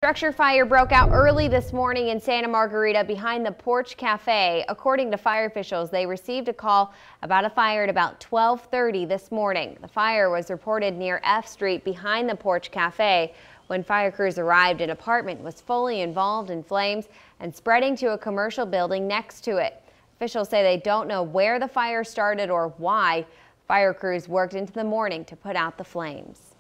Structure fire broke out early this morning in Santa Margarita behind the Porch Cafe. According to fire officials, they received a call about a fire at about 12:30 this morning. The fire was reported near F Street behind the Porch Cafe. When fire crews arrived, an apartment was fully involved in flames and spreading to a commercial building next to it. Officials say they don't know where the fire started or why. Fire crews worked into the morning to put out the flames.